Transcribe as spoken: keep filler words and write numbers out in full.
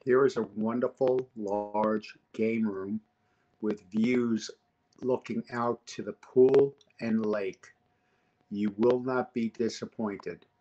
Here is a wonderful large game room with views looking out to the pool and lake. You will not be disappointed.